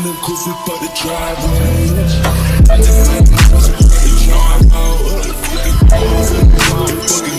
the coupe for the driveway. I just like my pussy, you know I'm out. Fucking